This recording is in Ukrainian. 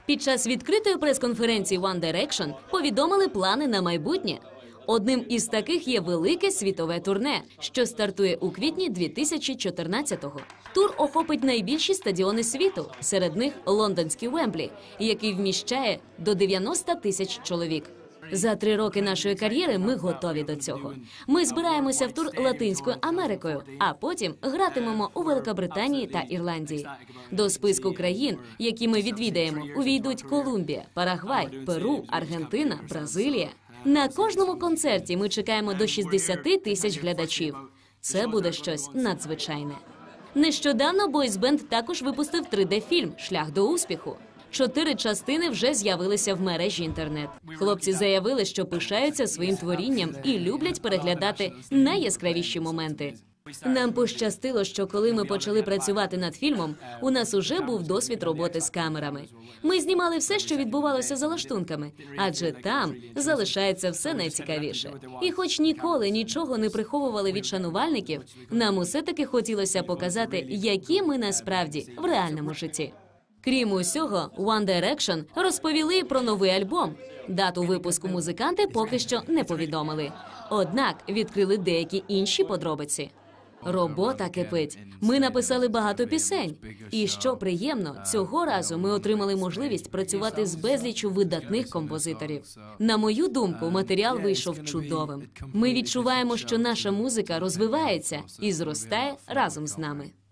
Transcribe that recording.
Під час відкритої прес-конференції One Direction повідомили плани на майбутнє. Одним із таких є велике світове турне, що стартує у квітні 2014-го. Тур охопить найбільші стадіони світу, серед них лондонський Вемблі, який вміщає до 90 тисяч чоловік. За 3 роки нашої кар'єри ми готові до цього. Ми збираємося в тур Латинською Америкою, а потім гратимемо у Великобританії та Ірландії. До списку країн, які ми відвідаємо, увійдуть Колумбія, Парагвай, Перу, Аргентина, Бразилія. На кожному концерті ми чекаємо до 60 тисяч глядачів. Це буде щось надзвичайне. Нещодавно бойсбенд також випустив 3D-фільм «Шлях до успіху». 4 частини вже з'явилися в мережі інтернет. Хлопці заявили, що пишаються своїм творінням і люблять переглядати найяскравіші моменти. Нам пощастило, що коли ми почали працювати над фільмом, у нас уже був досвід роботи з камерами. Ми знімали все, що відбувалося за лаштунками, адже там залишається все найцікавіше. І хоч ніколи нічого не приховували від шанувальників, нам усе-таки хотілося показати, які ми насправді в реальному житті. Крім усього, One Direction розповіли про новий альбом. Дату випуску музиканти поки що не повідомили. Однак відкрили деякі інші подробиці. Робота кипить. Ми написали багато пісень. І що приємно, цього разу ми отримали можливість працювати з безліччю видатних композиторів. На мою думку, матеріал вийшов чудовим. Ми відчуваємо, що наша музика розвивається і зростає разом з нами.